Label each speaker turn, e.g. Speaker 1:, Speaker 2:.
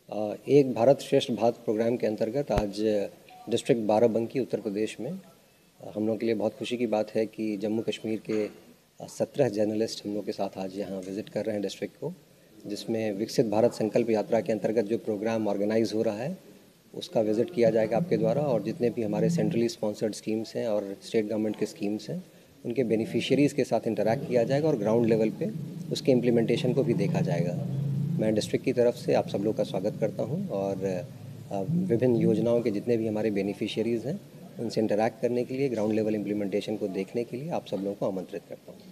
Speaker 1: एक भारत श्रेष्ठ भारत प्रोग्राम के अंतर्गत आज डिस्ट्रिक्ट बाराबंकी उत्तर प्रदेश में हम लोग के लिए बहुत खुशी की बात है कि जम्मू कश्मीर के 17 जर्नलिस्ट हम लोग के साथ आज यहाँ विज़िट कर रहे हैं डिस्ट्रिक्ट को, जिसमें विकसित भारत संकल्प यात्रा के अंतर्गत जो प्रोग्राम ऑर्गेनाइज हो रहा है उसका विज़िट किया जाएगा आपके द्वारा। और जितने भी हमारे सेंट्रली स्पॉन्सर्ड स्कीम्स हैं और स्टेट गवर्नमेंट के स्कीम्स हैं उनके बेनिफिशियरीज़ के साथ इंटरैक्ट किया जाएगा और ग्राउंड लेवल पे उसके इम्प्लीमेंटेशन को भी देखा जाएगा। मैं डिस्ट्रिक्ट की तरफ से आप सब लोग का स्वागत करता हूं और विभिन्न योजनाओं के जितने भी हमारे बेनिफिशियरीज़ हैं उनसे इंटरैक्ट करने के लिए, ग्राउंड लेवल इम्प्लीमेंटेशन को देखने के लिए आप सब लोगों को आमंत्रित करता हूं।